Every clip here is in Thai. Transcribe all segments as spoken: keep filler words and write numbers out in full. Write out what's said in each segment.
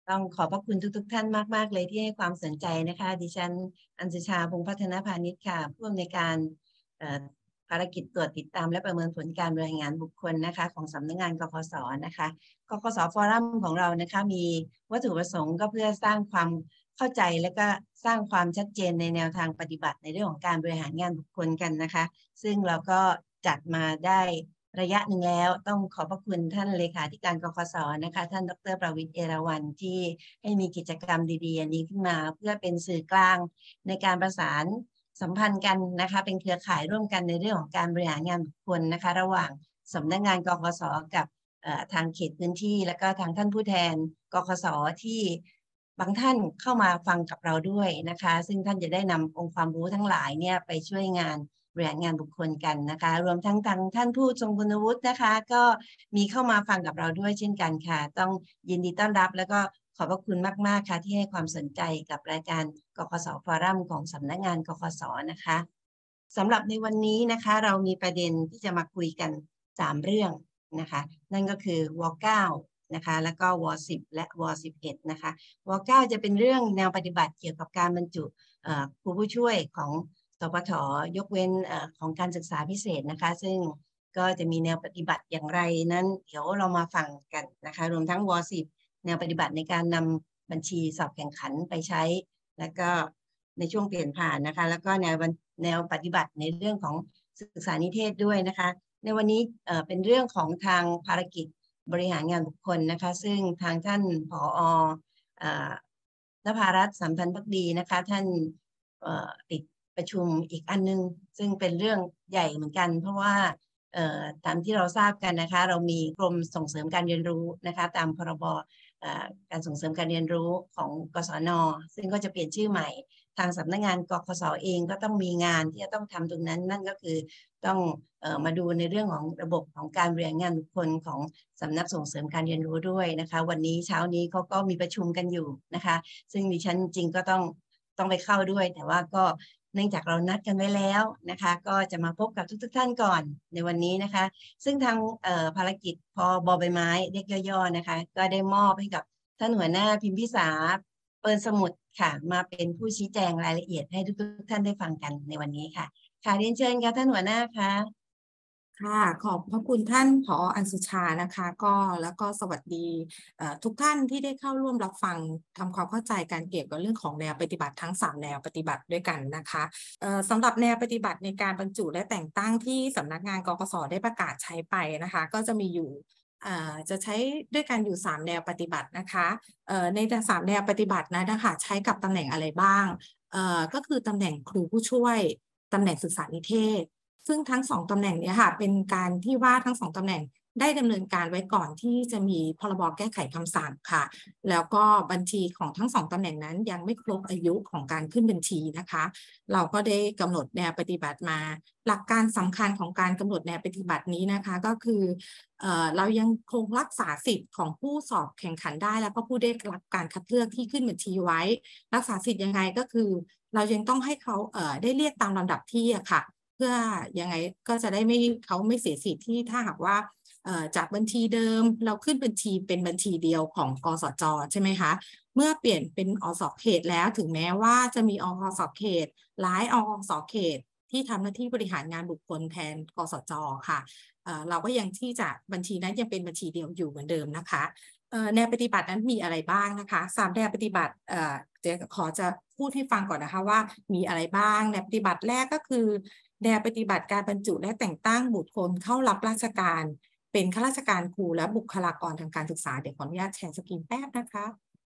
ต้องขอบพระคุณทุกๆท่านมากๆเลยที่ให้ความสนใจนะคะดิฉันอัญชชาพงษ์พัฒนพานิชค่ะผู้อำนวยการภารกิจตรวจติดตามและประเมินผลการบริหารงานบุคคลนะคะของสำนักงานกคศนะคะกคศฟอรัมของเรานะคะมีวัตถุประสงค์ก็เพื่อสร้างความเข้าใจและก็สร้างความชัดเจนในแนวทางปฏิบัติในเรื่องของการบริหารงานบุคคลกันนะคะซึ่งเราก็จัดมาได้ระยะหนึ่งแล้วต้องขอบพระคุณท่านเลขาธิการกคศนะคะท่านดร.ประวิตร เอราวัณที่ให้มีกิจกรรมดีๆอันนี้ขึ้นมาเพื่อเป็นสื่อกลางในการประสานสัมพันธ์กันนะคะเป็นเครือข่ายร่วมกันในเรื่องของการบริหารงานบุคคลนะคะระหว่างสำนักงานกคศกับทางเขตพื้นที่และก็ทางท่านผู้แทนกคศที่บางท่านเข้ามาฟังกับเราด้วยนะคะซึ่งท่านจะได้นำองค์ความรู้ทั้งหลายเนี่ยไปช่วยงานบริหารงานบุคคลกันนะคะรวมทั้งทางท่านผู้ทรงคุณวุฒินะคะก็มีเข้ามาฟังกับเราด้วยเช่นกันค่ะต้องยินดีต้อนรับแล้วก็ขอบพระคุณมากๆค่ะที่ให้ความสนใจกับรายการกคศฟอรัมของสำนักงานกคศนะคะสำหรับในวันนี้นะคะเรามีประเด็นที่จะมาคุยกันสามเรื่องนะคะนั่นก็คือวเก้านะคะแล้วก็วสิบและวสิบเอ็ดนะคะวเก้าจะเป็นเรื่องแนวปฏิบัติเกี่ยวกับการบรรจุครูผู้ช่วยของสปท.ยกเว้นของการศึกษาพิเศษนะคะซึ่งก็จะมีแนวปฏิบัติอย่างไรนั้นเดี๋ยวเรามาฟังกันนะคะรวมทั้งวสิบแนวปฏิบัติในการนำบัญชีสอบแข่งขันไปใช้แล้วก็ในช่วงเปลี่ยนผ่านนะคะแล้วก็แนวแนวปฏิบัติในเรื่องของศึกษานิเทศด้วยนะคะในวันนี้เอ่อเป็นเรื่องของทางภารกิจบริหารงานบุคคลนะคะซึ่งทางท่านผอ.เอ่อนภารัตน์สัมพันธ์ภักดีนะคะท่านเอ่อติดประชุมอีกอันนึงซึ่งเป็นเรื่องใหญ่เหมือนกันเพราะว่าเอ่อตามที่เราทราบกันนะคะเรามีกรมส่งเสริมการเรียนรู้นะคะตามพรบการส่งเสริมการเรียนรู้ของกศน.ซึ่งก็จะเปลี่ยนชื่อใหม่ทางสำนักงานกคศเองก็ต้องมีงานที่จะต้องทำตรงนั้นนั่นก็คือต้องเอ่อมาดูในเรื่องของระบบของการบริหารงานบุคคลของสำนักส่งเสริมการเรียนรู้ด้วยนะคะวันนี้เช้านี้เขาก็มีประชุมกันอยู่นะคะซึ่งดิฉันจริงก็ต้องต้องไปเข้าด้วยแต่ว่าก็เนื่องจากเรานัดกันไว้แล้วนะคะก็จะมาพบกับทุกๆท่านก่อนในวันนี้นะคะซึ่งทางภารกิจพบใบไม้เล็กย่อๆนะคะก็ได้มอบให้กับท่านหัวหน้าพิมพิสาเปิลสมุทรค่ะมาเป็นผู้ชี้แจงรายละเอียดให้ทุกๆท่านได้ฟังกันในวันนี้ค่ะค่ะเรียนเชิญค่ะท่านหัวหน้าค่ะค่ะขอบพระคุณท่านผอ.อัญชชานะคะก็แล้วก็สวัสดีทุกท่านที่ได้เข้าร่วมรับฟังทำความเข้าใจการเกี่ยวกับเรื่องของแนวปฏิบัติทั้งสามแนวปฏิบัติด้วยกันนะคะสำหรับแนวปฏิบัติในการบรรจุและแต่งตั้งที่สำนักงานกคศได้ประกาศใช้ไปนะคะก็จะมีอยู่จะใช้ด้วยกันอยู่สามแนวปฏิบัตินะคะในสามแนวปฏิบัตินะนะคะใช้กับตำแหน่งอะไรบ้างก็คือตำแหน่งครูผู้ช่วยตำแหน่งศึกษานิเทศซึ่งทั้งสองตำแหน่งนี้ค่ะเป็นการที่ว่าทั้งสองตำแหน่งได้ดำเนินการไว้ก่อนที่จะมีพรบแก้ไขคำสั่งค่ะแล้วก็บัญชีของทั้งสองตำแหน่งนั้นยังไม่ครบอายุของการขึ้นบัญชีนะคะเราก็ได้กำหนดแนวปฏิบัติมาหลักการสำคัญของการกำหนดแนวปฏิบัตินี้นะคะก็คือเอ่อเรายังคงรักษาสิทธิ์ของผู้สอบแข่งขันได้แล้วก็ผู้ได้รับการคัดเลือกที่ขึ้นบัญชีไว้รักษาสิทธิ์ยังไงก็คือเรายังต้องให้เขาเอ่อได้เรียกตามลำดับที่อะค่ะเพื่อยังไงก็จะได้ไม่เขาไม่เสียสิทธิ์ที่ถ้าหากว่าจากบัญชีเดิมเราขึ้นบัญชีเป็นบัญชีเดียวของกสจ.ใช่ไหมคะเมื่อเปลี่ยนเป็นอสเขตแล้วถึงแม้ว่าจะมีอสเขตหลายอสเขตที่ทำหน้าที่บริหารงานบุคคลแทนกสจ.ค่ะเราก็ยังที่จะบัญชีนั้นยังเป็นบัญชีเดียวอยู่เหมือนเดิมนะคะแนวปฏิบัตินั้นมีอะไรบ้างนะคะสามแนวปฏิบัติเดี๋ยวขอจะพูดให้ฟังก่อนนะคะว่ามีอะไรบ้างแนวปฏิบัติแรกก็คือแนวปฏิบัติการบรรจุและแต่งตั้งบุคคลเข้ารับราชการเป็นข้าราชการครูและบุคลากรทางการศึกษาเดี๋ยวขออนุญาตแชร์สกรีนแป๊บนะคะ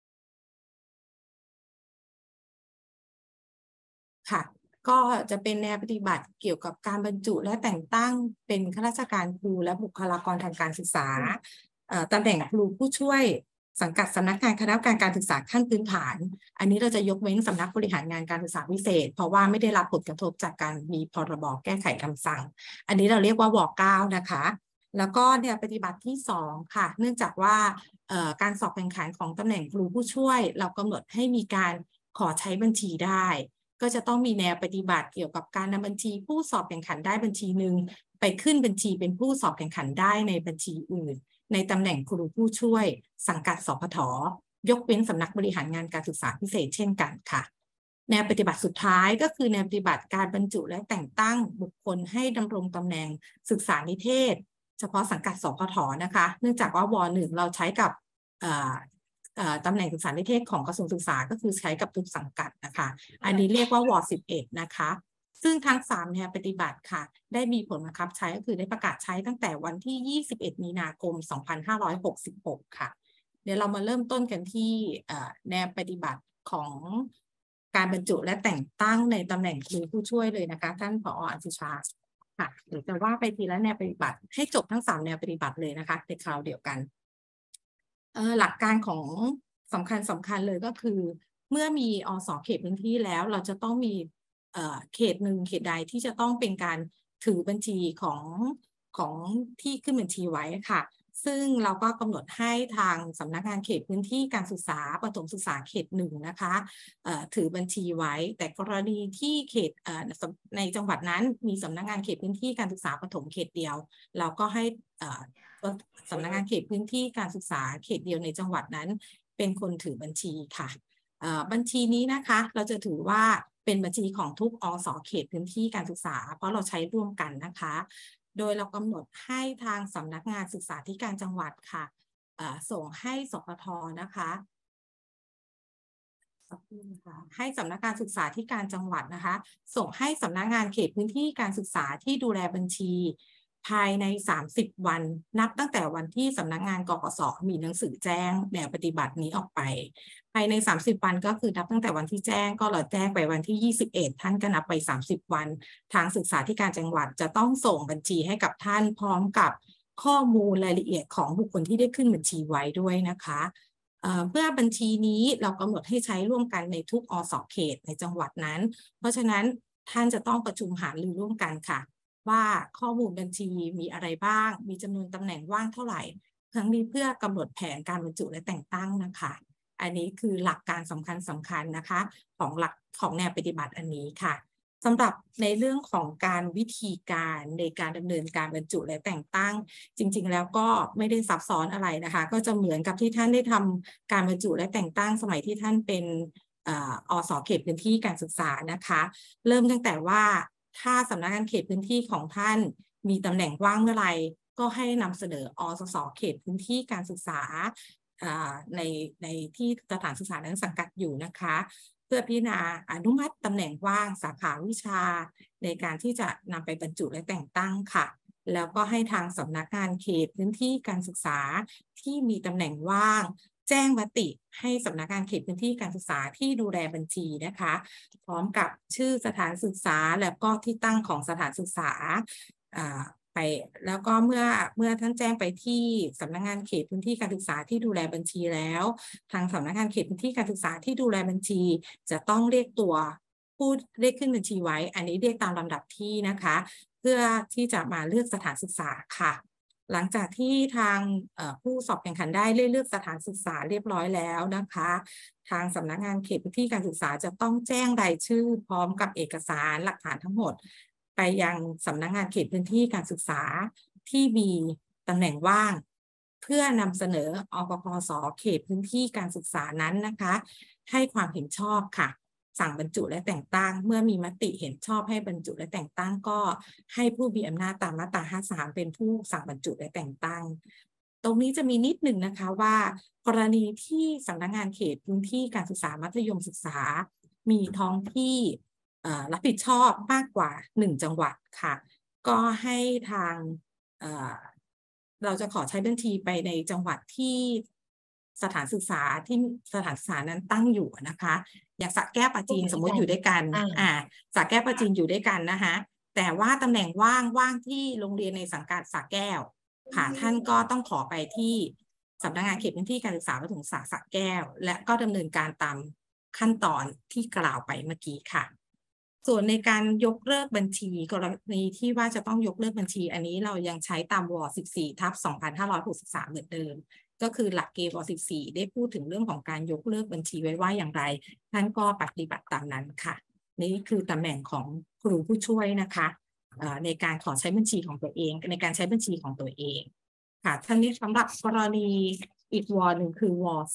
ค่ะก็จะเป็นแนวปฏิบัติเกี่ยวกับการบรรจุและแต่งตั้งเป็นข้าราชการครูและบุคลากรทางการศึกษาตำแหน่งครูผู้ช่วยสังกัดสำนักงานคณะกรรมการการศึกษาขั้นพื้นฐานอันนี้เราจะยกเว้นสำนักบริหารงานการศึกษาพิเศษเพราะว่าไม่ได้รับผลกระทบจากการมีพรบแก้ไขคำสั่งอันนี้เราเรียกว่าวอ เก้านะคะแล้วก็เนี่ยปฏิบัติที่สองค่ะเนื่องจากว่าการสอบแข่งขันของตำแหน่งครูผู้ช่วยเรากำหนดให้มีการขอใช้บัญชีได้ก็จะต้องมีแนวปฏิบัติเกี่ยวกับการนำบัญชีผู้สอบแข่งขันได้บัญชีหนึ่งไปขึ้นบัญชีเป็นผู้สอบแข่งขันได้ในบัญชีอื่นในตำแหน่งครูผู้ช่วยสังกัดสพทยกเว้นสำนักบริหารงานการศึกษาพิเศษเช่นกันค่ะแนวปฏิบัติสุดท้ายก็คือแนวปฏิบัติการบรรจุและแต่งตั้งบุคคลให้ดำรงตำแหน่งศึกษานิเทศเฉพาะสังกัดสพทนะคะเนื่องจากว่าวหนึ่งเราใช้กับตำแหน่งศึกษานิเทศของกระทรวงศึกษาก็คือใช้กับทุกสังกัดนะคะอันนี้เรียกว่าวสิบเอ็ดนะคะซึ่งทั้งสามแนวปฏิบัติค่ะได้มีผลบังคับใช้ก็คือได้ประกาศใช้ตั้งแต่วันที่ยี่สิบเอ็ดมีนาคมสองพันห้าร้อยหกสิบหกค่ะเดี๋ยวเรามาเริ่มต้นกันที่แนวปฏิบัติของการบรรจุและแต่งตั้งในตำแหน่งครูผู้ช่วยเลยนะคะท่านผอ.อัญชุชาค่ะเดี๋ยวจะว่าไปทีละแนวปฏิบัติให้จบทั้งสามแนวปฏิบัติเลยนะคะในคราวเดียวกันหลักการของสำคัญสำคัญเลยก็คือเมื่อมีอส.เขตพื้นที่แล้วเราจะต้องมีเขตหนึ่งเขตใดที่จะต้องเป็นการถือบัญชีของของที่ขึ้นบัญชีไว้ค่ะซึ่งเราก็กำหนดให้ทางสำนักงานเขตพื้นที่การศึกษาประถมศึกษาเขตหนึ่งนะคะถือบัญชีไว้แต่กรณีที่เขตในจังหวัดนั้นมีสำนักงานเขตพื้นที่การศึกษาประถมเขตเดียวเราก็ให้สำนักงานเขตพื้นที่การศึกษาเขตเดียวในจังหวัดนั้นเป็นคนถือบัญชีค่ะบัญชีนี้นะคะเราจะถือว่าเป็นบัญชีของทุกอส.เขตพื้นที่การศึกษาเพราะเราใช้ร่วมกันนะคะโดยเรากำหนดให้ทางสำนักงานศึกษาธิการจังหวัดค่ะส่งให้สปท.นะคะให้สำนักงานศึกษาธิการจังหวัดนะคะส่งให้สำนักงานเขตพื้นที่การศึกษาที่ดูแลบัญชีภายในสามสิบวันนับตั้งแต่วันที่สำนักงานกกส.มีหนังสือแจ้งแนวปฏิบัตินี้ออกไปภายในสามสิบวันก็คือนับตั้งแต่วันที่แจ้งก็เราแจ้งไปวันที่ยี่สิบเอ็ดท่านก็นับไปสามสิบวันทางศึกษาธิการจังหวัดจะต้องส่งบัญชีให้กับท่านพร้อมกับข้อมูลรายละเอียดของบุคคลที่ได้ขึ้นบัญชีไว้ด้วยนะคะเพื่อบัญชีนี้เรากำหนดให้ใช้ร่วมกันในทุกอส.เขตในจังหวัดนั้นเพราะฉะนั้นท่านจะต้องประชุมหารือร่วมกันค่ะว่าข้อมูลบัญชีมีอะไรบ้างมีจำนวนตำแหน่งว่างเท่าไหร่ทั้งนี้เพื่อกำหนดแผนการบรรจุและแต่งตั้งนะคะอันนี้คือหลักการสำคัญสำคัญนะคะของหลักของแนวปฏิบัติอันนี้ค่ะสำหรับในเรื่องของการวิธีการในการดำเนินการบรรจุและแต่งตั้งจริงๆแล้วก็ไม่ได้ซับซ้อนอะไรนะคะก็จะเหมือนกับที่ท่านได้ทำการบรรจุและแต่งตั้งสมัยที่ท่านเป็นอส.เขตพื้นที่การศึกษานะคะเริ่มตั้งแต่ว่าถ้าสำนักงานเขตพื้นที่ของท่านมีตำแหน่งว่างเมื่อไหร่ก็ให้นำเสนออสส.เขตพื้นที่การศึกษาในในที่สถานศึกษานั้นสังกัดอยู่นะคะเพื่อพิจารณาอนุมัติตำแหน่งว่างสาขาวิชาในการที่จะนำไปบรรจุและแต่งตั้งค่ะแล้วก็ให้ทางสำนักงานเขตพื้นที่การศึกษาที่มีตำแหน่งว่างแจ้งมติให้สำนักงานเขตพื้นที่การศึกษาที่ดูแลบัญชีนะคะพร้อมกับชื่อสถานศึกษาและก็ที่ตั้งของสถานศึกษาไปแล้วก็เมื่อเมื่อท่านแจ้งไปที่สำนักงานเขตพื้นที่การศึกษาที่ดูแลบัญชีแล้วทางสำนักงานเขตพื้นที่การศึกษาที่ดูแลบัญชีจะต้องเรียกตัวผู้เรียกขึ้นบัญชีไว้อันนี้เรียกตามลำดับที่นะคะเพื่อที่จะมาเลือกสถานศึกษาค่ะหลังจากที่ทางผู้สอบแข่งขันได้เลือกสถานศึกษาเรียบร้อยแล้วนะคะทางสำนักงานเขตพื้นที่การศึกษาจะต้องแจ้งรายชื่อพร้อมกับเอกสารหลักฐานทั้งหมดไปยังสำนักงานเขตพื้นที่การศึกษาที่มีตำแหน่งว่างเพื่อนำเสนออปพส.เขตพื้นที่การศึกษานั้นนะคะให้ความเห็นชอบค่ะสั่งบรรจุและแต่งตั้งเมื่อมีมติเห็นชอบให้บรรจุและแต่งตั้งก็ให้ผู้มีอำนาจตามมาตราห้าสิบสามเป็นผู้สั่งบรรจุและแต่งตั้งตรงนี้จะมีนิดหนึ่งนะคะว่ากรณีที่สำนักงานเขตพื้นที่การศึกษามัธยมศึกษามีท้องที่รับผิดชอบมากกว่าหนึ่งจังหวัดค่ะก็ให้ทางเราจะขอใช้บัญชีไปในจังหวัดที่สถานศึกษาที่สถานศึกษานั้นตั้งอยู่นะคะอย่างสระแก้วปราจีนสมมติอยู่ด้วยกันอ่าสระแก้วปราจีนอยู่ด้วยกันนะคะแต่ว่าตำแหน่งว่างว่างที่โรงเรียนในสังกัดสระแก้วค่ะท่านก็ต้องขอไปที่สำนักงานเขตพื้นที่การศึกษาประถมศึกษาสระแก้วและก็ดำเนินการตามขั้นตอนที่กล่าวไปเมื่อกี้ค่ะส่วนในการยกเลิกบัญชีกรณีที่ว่าจะต้องยกเลิกบัญชีอันนี้เรายังใช้ตามว สิบสี่ ทับ สองพันห้าร้อยหกสิบสามเหมือนเดิมก็คือหลักเกณฑ์ว สิบสี่ ได้พูดถึงเรื่องของการยกเลิกบัญชีไว้ว่าอย่างไรท่านก็ปฏิบัติตามนั้นค่ะนี่คือตำแหน่งของครูผู้ช่วยนะคะในการขอใช้บัญชีของตัวเองในการใช้บัญชีของตัวเองค่ะท่านนี้สำหรับกรณีอีกวหนึ่งคือว สิบ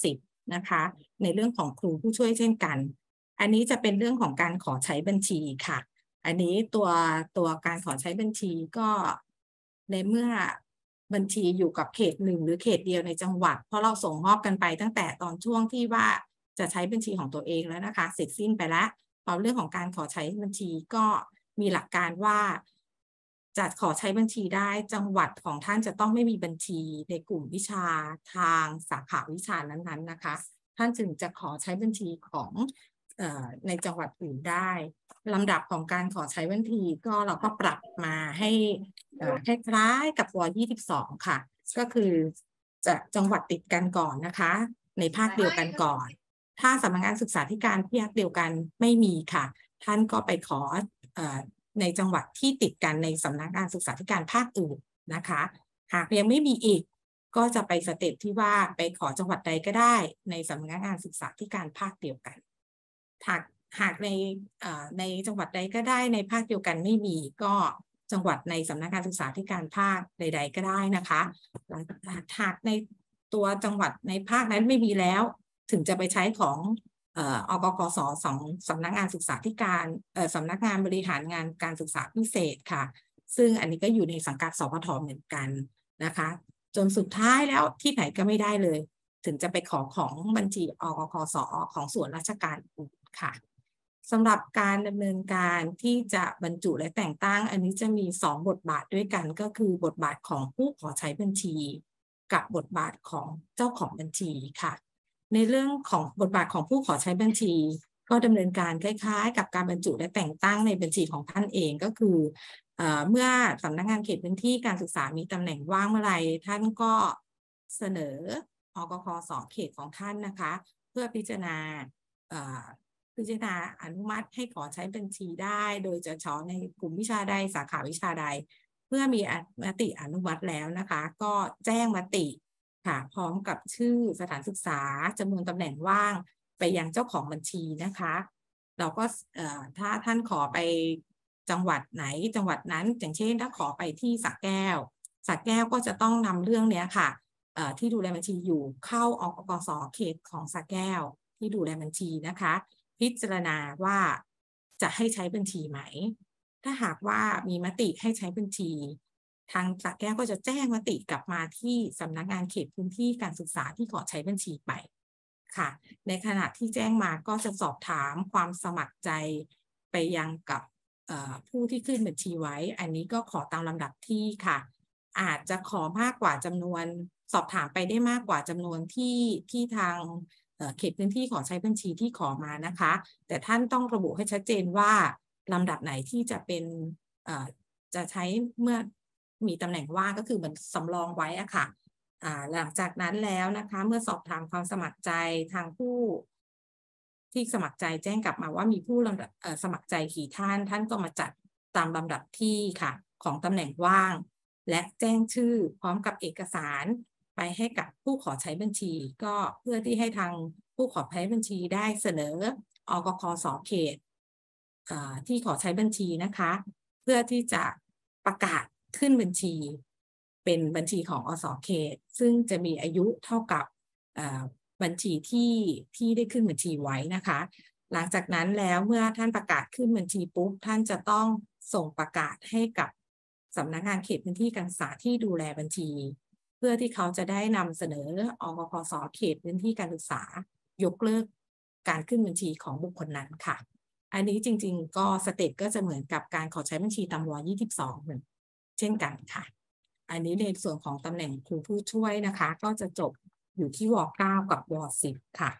นะคะในเรื่องของครูผู้ช่วยเช่นกันอันนี้จะเป็นเรื่องของการขอใช้บัญชีค่ะอันนี้ตัวตัวการขอใช้บัญชีก็ในเมื่อบัญชีอยู่กับเขตหนึ่งหรือเขตเดียวในจังหวัดเพราะเราส่งมอบกันไปตั้งแต่ตอนช่วงที่ว่าจะใช้บัญชีของตัวเองแล้วนะคะเสร็จสิ้นไปแล้วพอเรื่องของการขอใช้บัญชีก็มีหลักการว่าจะขอใช้บัญชีได้จังหวัดของท่านจะต้องไม่มีบัญชีในกลุ่มวิชาทางสาขาวิชานั้นๆนะคะท่านจึงจะขอใช้บัญชีของเอ่อในจังหวัดอื่นได้ลำดับของการขอใช้บัญชีก็เราก็ปรับมาให้คล้ายๆกับวยี่สิบสองค่ะก็คือจะจังหวัดติดกันก่อนนะคะในภาคเดียวกันก่อนถ้าสำนักงานศึกษาธิการภาคเดียวกันไม่มีค่ะท่านก็ไปขอเอ่อในจังหวัดที่ติดกันในสำนักงานศึกษาธิการภาคอื่นนะคะหากยังไม่มีอีกก็จะไปสเต็ปที่ว่าไปขอจังหวัดใดก็ได้ในสำนักงานศึกษาธิการภาคเดียวกันหากหากในในจังหวัดใดก็ได้ในภาคเดียวกันไม่มีก็จังหวัดในสำนักงานศึกษาธิการภาคใดๆก็ได้นะคะหากในตัวจังหวัดในภาคนั้นไม่มีแล้วถึงจะไปใช้ของอกกสสองสำนักงานศึกษาธิการสำนักงานบริหารงานการศึกษาพิเศษค่ะซึ่งอันนี้ก็อยู่ในสังกัดสพทเหมือนกันนะคะจนสุดท้ายแล้วที่ไหนก็ไม่ได้เลยถึงจะไปขอของบัญชีอกกสของส่วนราชการอื่นค่ะสำหรับการดำเนินการที่จะบรรจุและแต่งตั้งอันนี้จะมีสองบทบาทด้วยกันก็คือบทบาทของผู้ขอใช้บัญชีกับบทบาทของเจ้าของบัญชีค่ะในเรื่องของบทบาทของผู้ขอใช้บัญชีก็ดำเนินการคล้ายๆกับการบรรจุและแต่งตั้งในบัญชีของท่านเองก็คือเอ่อเมื่อสำนักงานเขตพื้นที่การศึกษามีตำแหน่งว่างเมื่อไรท่านก็เสนออกกสเขตของท่านนะคะเพื่อพิจารณาเอ่อพิจารณาอนุมัติให้ขอใช้บัญชีได้โดยจะเฉพาะในกลุ่มวิชาใดสาขาวิชาใดเมื่อมีมติอนุมัติแล้วนะคะก็แจ้งมติค่ะพร้อมกับชื่อสถานศึกษาจำนวนตำแหน่งว่างไปยังเจ้าของบัญชีนะคะเราก็ถ้าท่านขอไปจังหวัดไหนจังหวัดนั้นอย่างเช่นถ้าขอไปที่สระแก้วสระแก้วก็จะต้องนำเรื่องนี้ค่ะที่ดูแลบัญชีอยู่เข้าอกกสเขตของสระแก้วที่ดูแลบัญชีนะคะพิจารณาว่าจะให้ใช้บัญชีไหมถ้าหากว่ามีมติให้ใช้บัญชีทางสระแก้วก็จะแจ้งมติกลับมาที่สำนักงานเขตพื้นที่การศึกษาที่ขอใช้บัญชีไปค่ะในขณะที่แจ้งมาก็จะสอบถามความสมัครใจไปยังกับผู้ที่ขึ้นบัญชีไว้อันนี้ก็ขอตามลำดับที่ค่ะอาจจะขอมากกว่าจำนวนสอบถามไปได้มากกว่าจำนวนที่ที่ทางเขตพื้นที่ขอใช้บัญชีที่ขอมานะคะแต่ท่านต้องระบุให้ชัดเจนว่าลำดับไหนที่จะเป็นจะใช้เมื่อมีตำแหน่งว่างก็คือเหมือนสำรองไว้อะค่ะหลังจากนั้นแล้วนะคะเมื่อสอบถามความสมัครใจทางผู้ที่สมัครใจแจ้งกลับมาว่ามีผู้สมัครใจกี่ท่านท่านก็มาจัดตามลำดับที่ค่ะของตำแหน่งว่างและแจ้งชื่อพร้อมกับเอกสารไปให้กับผู้ขอใช้บัญชีก็เพื่อที่ให้ทางผู้ขอใช้บัญชีได้เสนออกกสเขตที่ขอใช้บัญชีนะคะเพื่อที่จะประกาศขึ้นบัญชีเป็นบัญชีของอสเขตซึ่งจะมีอายุเท่ากับบัญชีที่ที่ได้ขึ้นบัญชีไว้นะคะหลังจากนั้นแล้วเมื่อท่านประกาศขึ้นบัญชีปุ๊บท่านจะต้องส่งประกาศให้กับสำนักงานเขตพื้นที่การศึกษาที่ดูแลบัญชีเพื่อที่เขาจะได้นำเสนออกกสเขตพื้นที่การศึกษายกเลิกการขึ้นบัญชีของบุคคลนั้นค่ะอันนี้จริงๆก็สเต็ปก็จะเหมือนกับการขอใช้บัญชีตามวยี่สิบสองเหมือนเช่นกันค่ะอันนี้ในส่วนของตำแหน่งครูผู้ช่วยนะคะก็จะจบอยู่ที่วเก้ากับวสิบค่ะ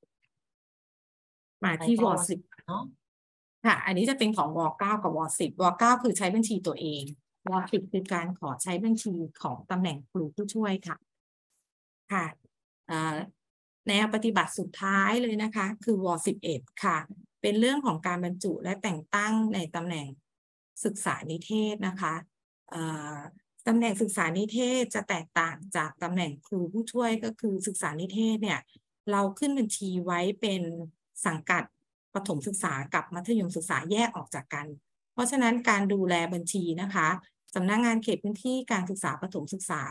มาที่วสิบเนาะค่ะอันนี้จะเป็นของวเก้ากับวสิบวเก้าคือใช้บัญชีตัวเองวสิบคือการขอใช้บัญชีของตำแหน่งครูผู้ช่วยค่ะค่ะแนวปฏิบัติสุดท้ายเลยนะคะคือวสิบเอ็ดค่ะเป็นเรื่องของการบรรจุและแต่งตั้งในตำแหน่งศึกษานิเทศนะคะตำแหน่งศึกษานิเทศจะแตกต่างจากตำแหน่งครูผู้ช่วยก็คือศึกษานิเทศเนี่ยเราขึ้นบัญชีไว้เป็นสังกัดประถมศึกษากับมัธยมศึกษาแยกออกจากกันเพราะฉะนั้นการดูแลบัญชีนะคะสำนักงานเขตพื้นที่การศึกษาประถมศึกษา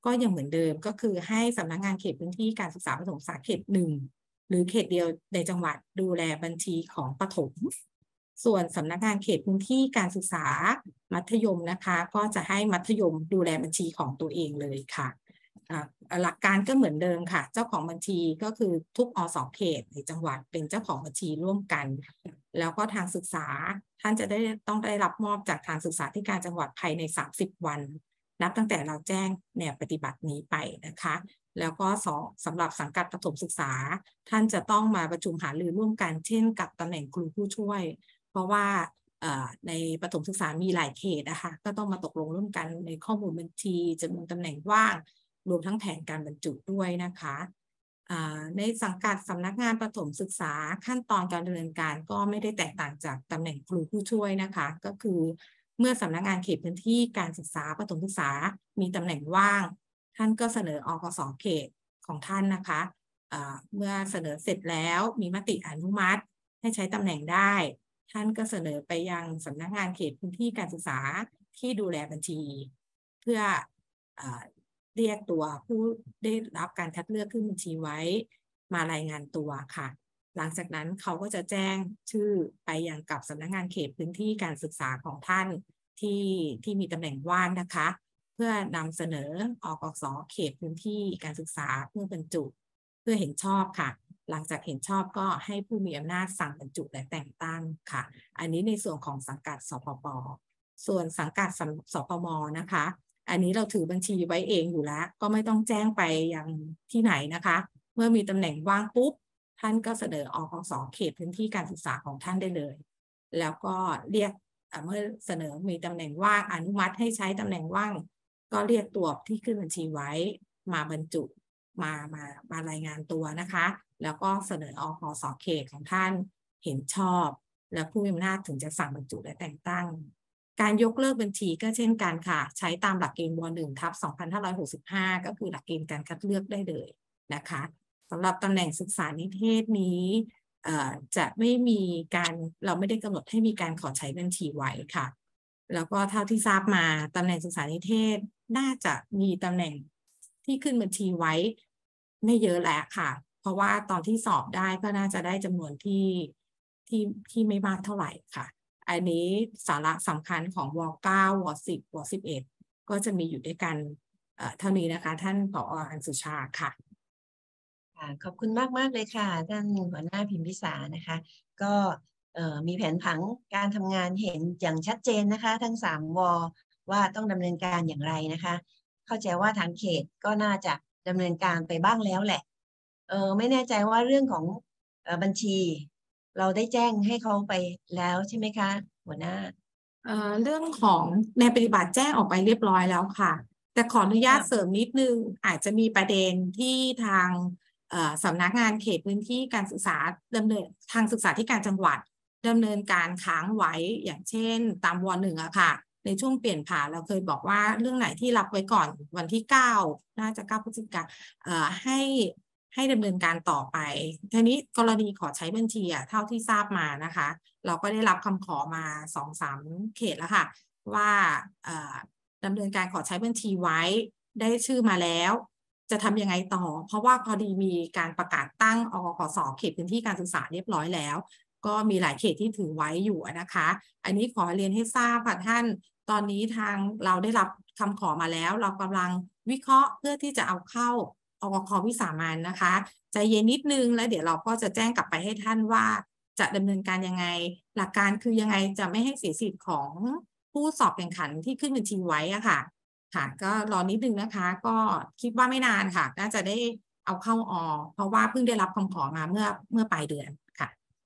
ก็ยังเหมือนเดิมก็คือให้สำนักงานเขตพื้นที่การศึกษาประถมศึกษาเขตหนึ่งหรือเขตเดียวในจังหวัดดูแลบัญชีของประถมส่วนสำนักงานเขตพื้นที่การศึกษามัธยมนะคะก็จะให้มัธยมดูแลบัญชีของตัวเองเลยค่ะหลักการก็เหมือนเดิมค่ะเจ้าของบัญชีก็คือทุกอส.เขตในจังหวัดเป็นเจ้าของบัญชีร่วมกันแล้วก็ทางศึกษาท่านจะได้ต้องได้รับมอบจากทางศึกษาธิการจังหวัดภายในสามสิบวันนับตั้งแต่เราแจ้งแนวปฏิบัตินี้ไปนะคะแล้วก็สองสำหรับสังกัดประถมศึกษาท่านจะต้องมาประชุมหารือร่วมกันเช่นกับตำแหน่งครูผู้ช่วยเพราะว่าในประถมศึกษามีหลายเขตนะคะก็ต้องมาตกลงร่วมกันในข้อมูลบัญชีจำนวนตำแหน่งว่างรวมทั้งแผนการบรรจุด้วยนะคะในสังกัดสำนักงานประถมศึกษาขั้นตอนการดำเนินการก็ไม่ได้แตกต่างจากตำแหน่งครูผู้ช่วยนะคะก็คือเมื่อสำนักงานเขตพื้นที่การศึกษาประถมศึกษามีตำแหน่งว่างท่านก็เสนออกส.เขตของท่านนะคะเมื่อเสนอเสร็จแล้วมีมติอนุมัติให้ใช้ตำแหน่งได้ท่านก็เสนอไปยังสำนักงานเขตพื้นที่การศึกษาที่ดูแลบัญชีเพื่อเรียกตัวผู้ได้รับการคัดเลือกขึ้นบัญชีไว้มารายงานตัวค่ะหลังจากนั้นเขาก็จะแจ้งชื่อไปยังกับสำนักงานเขตพื้นที่การศึกษาของท่านที่ที่มีตำแหน่งว่างนะคะเพื่อนำเสนออกส.เขตพื้นที่การศึกษาเพื่อบรรจุเพื่อเห็นชอบค่ะหลังจากเห็นชอบก็ให้ผู้มีอำนาจสั่งบรรจุและแต่งตั้งค่ะอันนี้ในส่วนของสังกัดสพป.ส่วนสังกัดสพม.นะคะอันนี้เราถือบัญชีไว้เองอยู่แล้วก็ไม่ต้องแจ้งไปยังที่ไหนนะคะเมื่อมีตำแหน่งว่างปุ๊บท่านก็เสนออกส.เขตพื้นที่การศึกษาของท่านได้เลยแล้วก็เรียกเมื่อเสนอมีตำแหน่งว่างอนุมัติให้ใช้ตำแหน่งว่างก็เรียกตัวที่ขึ้นบัญชีไว้มาบรรจุมามามารายงานตัวนะคะแล้วก็เสนออกส.เขตของท่านเห็นชอบและผู้มีอำนาจถึงจะสั่งบรรจุและแต่งตั้งการยกเลิกบัญชีก็เช่นกันค่ะใช้ตามหลักเกณฑ์ว หนึ่งทับสองพันห้าร้อยหกสิบห้าก็คือหลักเกณฑ์การคัดเลือกได้เลยนะคะสำหรับตำแหน่งศึกษานิเทศนี้จะไม่มีการเราไม่ได้กำหนดให้มีการขอใช้บัญชีไว้ค่ะแล้วก็เท่าที่ทราบมาตำแหน่งศึกษานิเทศน่าจะมีตำแหน่งที่ขึ้นบัญชีไว้ไม่เยอะแล้วค่ะเพราะว่าตอนที่สอบได้ก็น่าจะได้จำนวนที่ที่ที่ไม่มากเท่าไหร่ค่ะอันนี้สาระสำคัญของว เก้า ว สิบ ว สิบเอ็ดก็จะมีอยู่ด้วยกันเท่านี้นะคะท่านผอ.อัญสุชาค่ะขอบคุณมากมากเลยค่ะท่านหัวหน้าพิมพิสารนะคะก็มีแผนผังการทำงานเห็นอย่างชัดเจนนะคะทั้งสามวว่าต้องดำเนินการอย่างไรนะคะเข้าใจว่าทางเขตก็น่าจะดำเนินการไปบ้างแล้วแหละเออไม่แน่ใจว่าเรื่องของบัญชีเราได้แจ้งให้เขาไปแล้วใช่ไหมคะหัวหน้าเอ่อเรื่องของในปฏิบัติแจ้งออกไปเรียบร้อยแล้วค่ะแต่ขออนุญาตเสริมนิดนึงอาจจะมีประเด็นที่ทางสำนักงานเขตพื้นที่การศึกษาดำเนินทางศึกษาธิการจังหวัดดำเนินการค้างไว้อย่างเช่นตามวหนึ่งอะค่ะในช่วงเปลี่ยนผ่านเราเคยบอกว่าเรื่องไหนที่รับไว้ก่อนวันที่เก้าน่าจะเก้าพฤศจิกายนให้ให้ดำเนินการต่อไปทีนี้กรณีขอใช้บัญชีอะเท่าที่ทราบมานะคะเราก็ได้รับคำขอมาสองสามเขตแล้วค่ะว่าดำเนินการขอใช้บัญชีไว้ได้ชื่อมาแล้วจะทำยังไงต่อเพราะว่าพอดีมีการประกาศตั้งอกขส.เขตพื้นที่การศึกษาเรียบร้อยแล้วก็มีหลายเขตที่ถือไว้อยู่นะคะอันนี้ขอเรียนให้ทราบค่ะท่านตอนนี้ทางเราได้รับคำขอมาแล้วเรากำลังวิเคราะห์เพื่อที่จะเอาเข้าอกขวิสามัญนะคะใจเย็นนิดนึงแล้วเดี๋ยวเราก็จะแจ้งกลับไปให้ท่านว่าจะดำเนินการยังไงหลักการคือยังไงจะไม่ให้เสียสิทธิ์ของผู้สอบแข่งขันที่ขึ้นบัญชีไว้อะค่ะค่ะก็รอนิดนึงนะคะก็คิดว่าไม่นานค่ะน่าจะได้เอาเข้าออเพราะว่าเพิ่งได้รับคำขอมาเมื่อเมื่อปลายเดือนค่ะ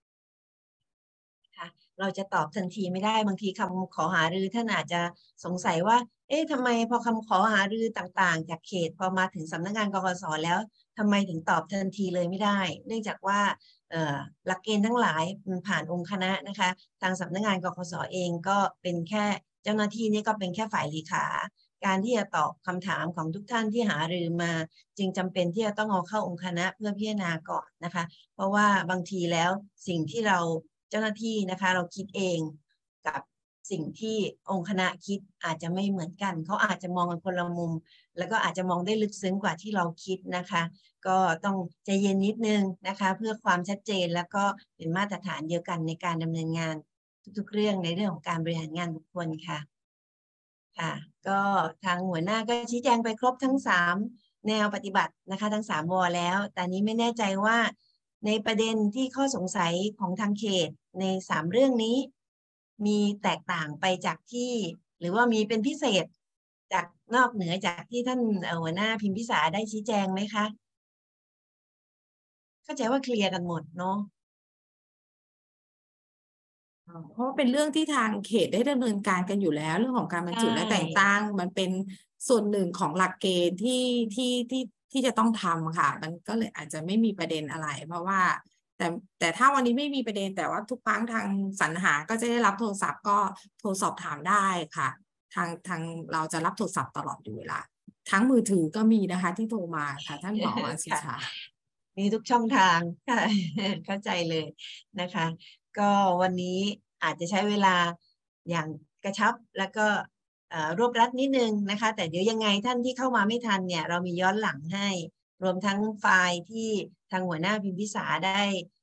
ค่ะเราจะตอบทันทีไม่ได้บางทีคำขอหารือท่านอาจจะสงสัยว่าเอ๊ะทำไมพอคำขอหารือต่างๆจากเขตพอมาถึงสำนักงานกกส.แล้วทำไมถึงตอบทันทีเลยไม่ได้เนื่องจากว่าหลักเกณฑ์ทั้งหลายมันผ่านองค์คณะนะคะทางสำนักงานกกส.เองก็เป็นแค่เจ้าหน้าที่นี่ก็เป็นแค่ฝ่ายเลขาการที่จะตอบคำถามของทุกท่านที่หารือมาจึงจำเป็นที่จะต้องเอาเข้าองค์คณะเพื่อพิจารณาก่อนนะคะเพราะว่าบางทีแล้วสิ่งที่เราเจ้าหน้าที่นะคะเราคิดเองกับสิ่งที่องค์คณะคิดอาจจะไม่เหมือนกันเขาอาจจะมองกันคนละมุมแล้วก็อาจจะมองได้ลึกซึ้งกว่าที่เราคิดนะคะก็ต้องใจเย็นนิดนึงนะคะเพื่อความชัดเจนแล้วก็เป็นมาตรฐานเดียวกันในการดำเนินงานทุกๆเรื่องในเรื่องของการบริหารงานบุคคลค่ะค่ะก็ทางหัวหน้าก็ชี้แจงไปครบทั้งสามแนวปฏิบัตินะคะทั้งสามวอแล้วแต่นี้ไม่แน่ใจว่าในประเด็นที่ข้อสงสัยของทางเขตในสามเรื่องนี้มีแตกต่างไปจากที่หรือว่ามีเป็นพิเศษจากนอกเหนือจากที่ท่านหัวหน้าพิมพิสารได้ชี้แจงไหมคะเข้าใจว่าเคลียร์กันหมดเนาะเพราะเป็นเรื่องที่ทางเขตได้ดำเนินการกันอยู่แล้วเรื่องของการบรรจุและแต่งตั้งมันเป็นส่วนหนึ่งของหลักเกณฑ์ที่ที่ที่ที่จะต้องทำค่ะมันก็เลยอาจจะไม่มีประเด็นอะไรเพราะว่าแต่แต่ถ้าวันนี้ไม่มีประเด็นแต่ว่าทุกครั้งทางสรรหาก็จะได้รับโทรศัพท์ก็โทรสอบถามได้ค่ะทางทางเราจะรับโทรศัพท์ตลอดอยู่เวลาทั้งมือถือก็มีนะคะที่โทรมาค่ะท่านผอ.อสุชามีทุกช่องทางค่ะเข้าใจเลยนะคะก็วันนี้อาจจะใช้เวลาอย่างกระชับแล้วก็รวบรัดนิดนึงนะคะแต่เดี๋ยวยังไงท่านที่เข้ามาไม่ทันเนี่ยเรามีย้อนหลังให้รวมทั้งไฟล์ที่ทางหัวหน้าพิมพิสาได้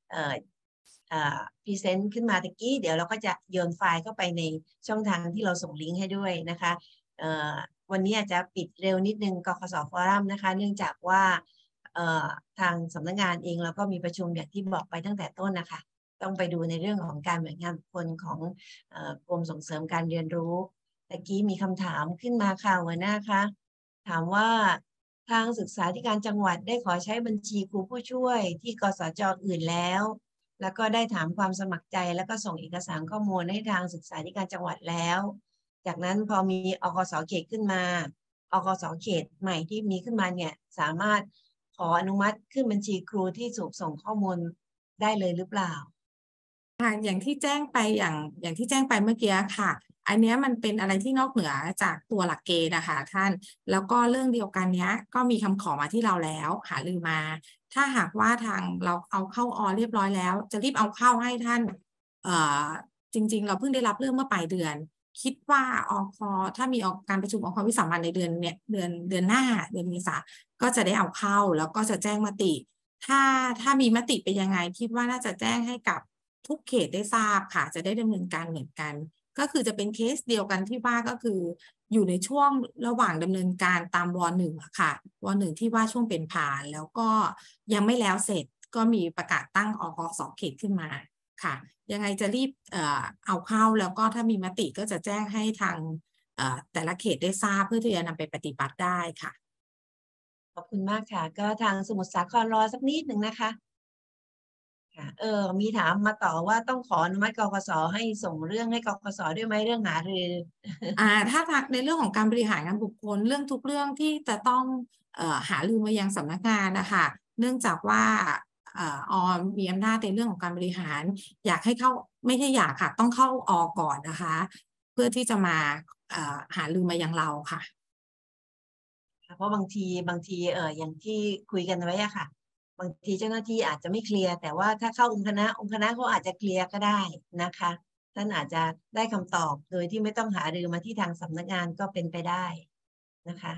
พรีเซนต์ขึ้นมาตะกี้เดี๋ยวเราก็จะโยนไฟล์เข้าไปในช่องทางที่เราส่งลิงก์ให้ด้วยนะคะวันนี้อาจจะปิดเร็วนิดนึงกคส.ฟอรัมนะคะเนื่องจากว่าทางสำนักงานเองเราก็มีประชุมอย่างที่บอกไปตั้งแต่ต้นนะคะต้องไปดูในเรื่องของการบริหารบุคคลของกรมส่งเสริมการเรียนรู้ตะกี้มีคำถามขึ้นมาค่ะหัวหน้าคะถามว่าทางศึกษาธิการจังหวัดได้ขอใช้บัญชีครูผู้ช่วยที่กสจ.อื่นแล้วแล้วก็ได้ถามความสมัครใจแล้วก็ส่งเอกสารข้อมูลให้ทางศึกษาธิการจังหวัดแล้วจากนั้นพอมีอกส.เขตขึ้นมาอกส.เขตใหม่ที่มีขึ้นมาเนี่ยสามารถขออนุมัติขึ้นบัญชีครูที่ถูกส่งข้อมูลได้เลยหรือเปล่าค่ะอย่างที่แจ้งไปอย่างอย่างที่แจ้งไปเมื่อกี้ค่ะอันนี้มันเป็นอะไรที่นอกเหนือจากตัวหลักเกณฑ์นะคะท่านแล้วก็เรื่องเดียวกันเนี้ยก็มีคำขอมาที่เราแล้วหารือมา ถ้าหากว่าทางเราเอาเข้าออเรียบร้อยแล้วจะรีบเอาเข้าให้ท่านเอ่อจริงๆเราเพิ่งได้รับเรื่องเมื่อปลายเดือนคิดว่าอคถ้ามีออกการประชุมอควิสามัญในเดือนเนี้ยเดือนเดือนหน้าเดือนเมษาก็จะได้เอาเข้าแล้วก็จะแจ้งมติถ้าถ้ามีมติเป็นยังไงคิดว่าน่าจะแจ้งให้กับทุกเขตได้ทราบค่ะจะได้ดำเนินการเหมือนกันก็คือจะเป็นเคสเดียวกันที่ว่าก็คืออยู่ในช่วงระหว่างดำเนินการตามวหนึ่งค่ะวหนึ่งที่ว่าช่วงเป็นผ่านแล้วก็ยังไม่แล้วเสร็จก็มีประกาศตั้งอคสเขตขึ้นมาค่ะยังไงจะรีบเอ่อเอาเข้าแล้วก็ถ้ามีมติก็จะแจ้งให้ทางเอ่อแต่ละเขตได้ทราบเพื่อที่จะนำไปปฏิบัติได้ค่ะขอบคุณมากค่ะก็ทางสมุทรสาครรอสักนิดหนึ่งนะคะค่ะเออมีถามมาต่อว่าต้องขออนุมัติกกสให้ส่งเรื่องให้กกสด้วยไหมเรื่องหารืออ่าถ้าในเรื่องของการบริหารงานบุคคลเรื่องทุกเรื่องที่จะต้องเอ่อหารือมายังสำนักงานนะคะเนื่องจากว่าเอ่อออมีอำนาจในเรื่องของการบริหารอยากให้เข้าไม่ใช่อยากค่ะต้องเข้าอก่อนนะคะเพื่อที่จะมาเอ่อหารือมายังเราค่ะเพราะบางทีบางทีเอออย่างที่คุยกันไว้อะค่ะบางทีเจ้าหน้าที่อาจจะไม่เคลียร์แต่ว่าถ้าเข้าองค์คณะองค์คณะเขาอาจจะเคลียร์ก็ได้นะคะท่านอาจจะได้คำตอบโดยที่ไม่ต้องหารือมาที่ทางสำนักงานก็เป็นไปได้นะคะ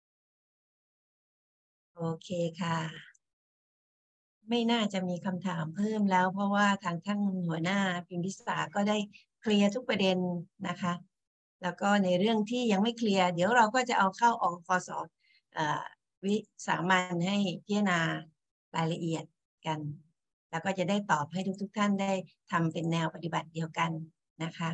โอเคค่ะไม่น่าจะมีคำถามเพิ่มแล้วเพราะว่าทางท่านหัวหน้าพิมพิสารก็ได้เคลียร์ทุกประเด็นนะคะแล้วก็ในเรื่องที่ยังไม่เคลียร์เดี๋ยวเราก็จะเอาเข้าองค์กสวิสามัญให้พิจารณารายละเอียดกันแล้วก็จะได้ตอบให้ทุกๆท่านได้ทำเป็นแนวปฏิบัติเดียวกันนะคะ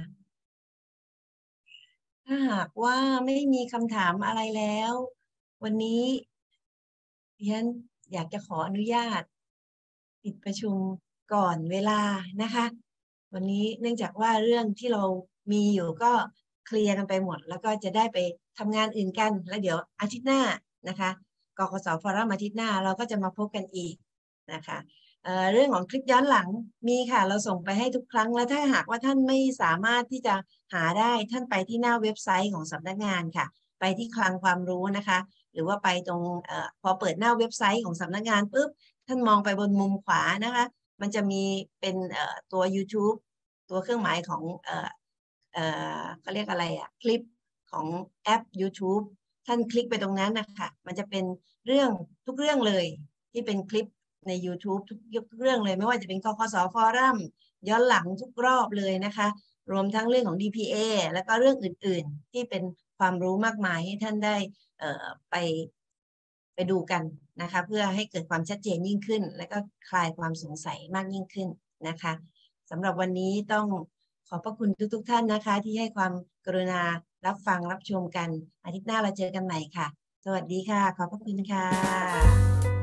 ถ้าหากว่าไม่มีคำถามอะไรแล้ววันนี้ดิฉันอยากจะขออนุญาตปิดประชุมก่อนเวลานะคะวันนี้เนื่องจากว่าเรื่องที่เรามีอยู่ก็เคลียร์กันไปหมดแล้วก็จะได้ไปทำงานอื่นกันแล้วเดี๋ยวอาทิตย์หน้านะคะกกส.ฟอรัมอาทิตย์หน้าเราก็จะมาพบกันอีกนะคะเอ่อเรื่องของคลิปย้อนหลังมีค่ะเราส่งไปให้ทุกครั้งแล้วถ้าหากว่าท่านไม่สามารถที่จะหาได้ท่านไปที่หน้าเว็บไซต์ของสำนักงานค่ะไปที่คลังความรู้นะคะหรือว่าไปตรงเอ่อพอเปิดหน้าเว็บไซต์ของสำนักงานปุ๊บท่านมองไปบนมุมขวานะคะมันจะมีเป็นเอ่อตัว YouTube ตัวเครื่องหมายของเอ่อเอ่อเขาเรียกอะไรอะคลิปของแอป YouTube ท่านคลิกไปตรงนั้นนะคะมันจะเป็นเรื่องทุกเรื่องเลยที่เป็นคลิปใน YouTube ทุกทุกเรื่องเลยไม่ว่าจะเป็นคคส.ฟอรัมย้อนหลังทุกรอบเลยนะคะรวมทั้งเรื่องของ ดี พี เอ แล้วก็เรื่องอื่นๆที่เป็นความรู้มากมายให้ท่านได้เอ่อไปไปดูกันนะคะเพื่อให้เกิดความชัดเจนยิ่งขึ้นและก็คลายความสงสัยมากยิ่งขึ้นนะคะสำหรับวันนี้ต้องขอบพระคุณทุกๆท่านนะคะที่ให้ความกรุณารับฟังรับชมกันอาทิตย์หน้าเราเจอกันใหม่ค่ะสวัสดีค่ะขอบพระคุณค่ะ